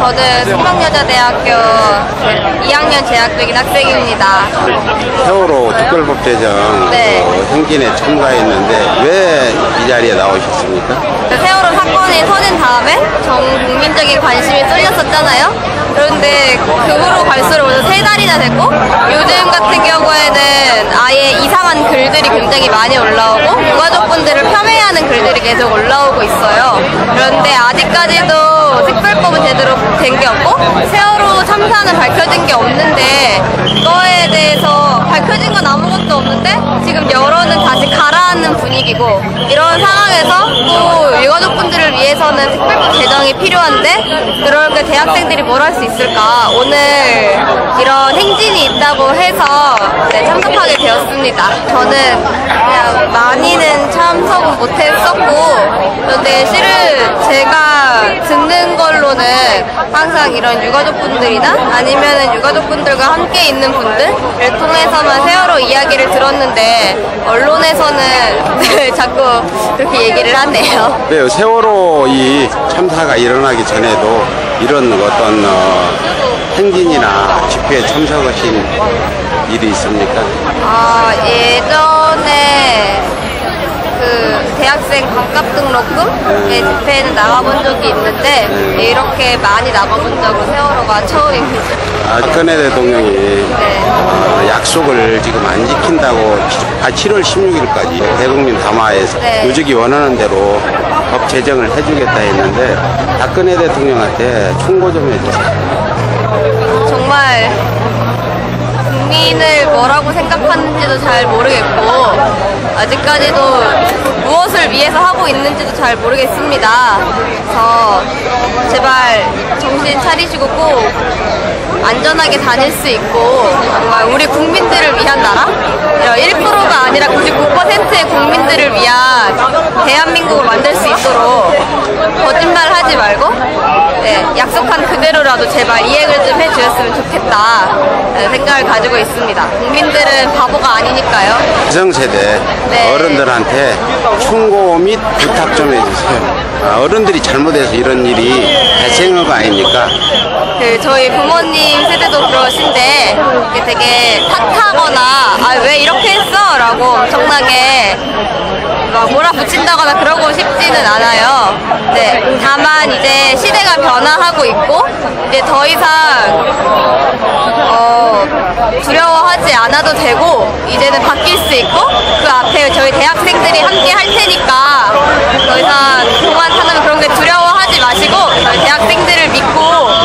저는 숙명여자대학교 2학년 재학 중인 학생입니다. 세월호 특별법 제정 네. 행진에 참가했는데 왜 이 자리에 나오셨습니까? 세월호 사건이 터진 다음에 전 국민적인 관심이 쏠렸었잖아요. 그런데 그 후로 갈수록 3달이나 됐고 요즘 같은 경우에는 아예 이상한 글들이 굉장히 많이 올라오고 유가족분들을 폄훼하는 글들이 계속 올라오고 있어요. 그런데 아직까지도 특별법은 제대로 된 게 없고 세월호 참사는 밝혀진 게 없는데 그거에 대해서 밝혀진 건 아무것도 없는데 지금 여론은 다시 가라앉는 분위기고 이런 상황에서 또 유가족분들을 위해서는 특별법 제정이 필요한데 그렇게 대학생들이 뭘 할 수 있을까? 오늘 이런 행진이 있다고 해서 참석하게 되었습니다. 저는 그냥 많이는 참석은 못했었고 그런데 실은 제가 듣는 걸로는 항상 이런 유가족분들이나 아니면은 유가족분들과 함께 있는 분들을 통해서만 세월호 이야기를 들었는데 언론에서는 자꾸 그렇게 얘기를 하네요. 네, 세월호 이 참사가 일어나기 전에도 이런 어떤 행진이나 집회에 참석하신 일이 있습니까? 예전에 그 대학생 반값 등록금의 집회에는 나가본 적이 있는데 이렇게 많이 나가본 적은 세월호가 처음입니다. 박근혜 대통령이 약속을 지금 안 지킨다고 7월 16일까지 대국민 담화에서 유족이 원하는 대로 법 제정을 해주겠다 했는데 박근혜 대통령한테 충고 좀 해주세요. 정말 국민을 뭐라고 생각하는지도 잘 모르겠고 아직까지도 무엇을 위해서 하고 있는지도 잘 모르겠습니다. 그래서 제발 정신 차리시고 꼭 안전하게 다닐 수 있고 정말 우리 국민들을 위한 나라? 1%가 아니라 99%의 국민들을 위한 대한민국을 만들 수 있도록 거짓말 하지 말고 약속한 그대로라도 제발 이행을 좀 해주셨으면 좋겠다 생각을 가지고 있습니다. 국민들은 바보가 아니니까요. 기성세대 어른들한테 충고 및 부탁 좀 해주세요. 어른들이 잘못해서 이런 일이 발생한 거 아닙니까? 저희 부모님 세대도 그러신데 되게 탓하거나 왜 이렇게 했어? 라고 엄청나게 막 몰아붙인다거나 그러고 싶지는 않아요. 다만 이제 시대가 변화하고 있고 이제 더 이상 두려워하지 않아도 되고 이제는 바뀔 수 있고 그 앞에 저희 대학생들이 함께 할 테니까 더 이상 그만 하면 그런 게 두려워하지 마시고 저희 대학생들을 믿고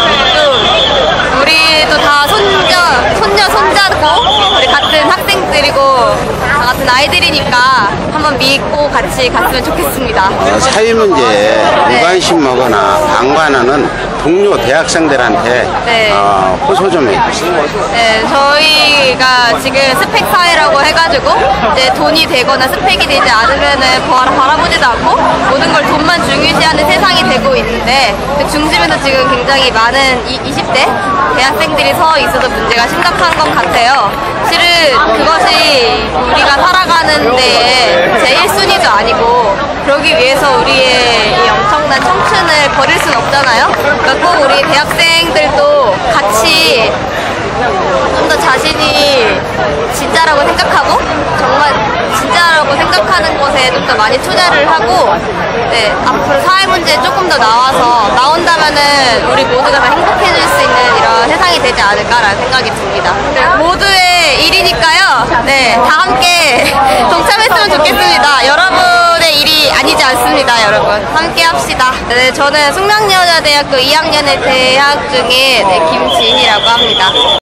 또 우리도 다 손녀 손자고 우리 같은 학생들이고 다 같은 아이들이니까 한번 믿고 같이 갔으면 좋겠습니다. 사회 문제에 무관심하거나 방관하는 동료 대학생들한테 호소 좀 해주세요. 저희가 지금 스펙 사회라고 해가지고 이제 돈이 되거나 스펙이 되지 않으면은 바라보지도 않고 모든 걸 돈만 중요시하는 세상이 되고 있는데 그 중심에서 지금 굉장히 많은 20대 대학생들이 서 있어서 문제가 심각한 것 같아요. 실은 그것이 우리가 살아가는 데에 제 1순위도 아니고 그러기 위해서 우리의 이 엄청난 청춘을 버릴 순 없잖아요. 그러니까 꼭 우리 대학생들도 같이 좀 더 자신이 진짜라고 생각하고 정말 진짜라고 생각하는 것에 좀 더 많이 투자를 하고 앞으로 사회 문제에 조금 더 나온다면은 우리 모두가 다 행복해질 수 있는 이런 세상이 되지 않을까라는 생각이 듭니다. 모두의 일이니까요. 다 함께 동참했으면 좋겠습니다. 여러분의 일이 아니지 않습니다, 여러분. 함께 합시다. 저는 숙명여자대학교 2학년에 재학 중인 김지희라고 합니다.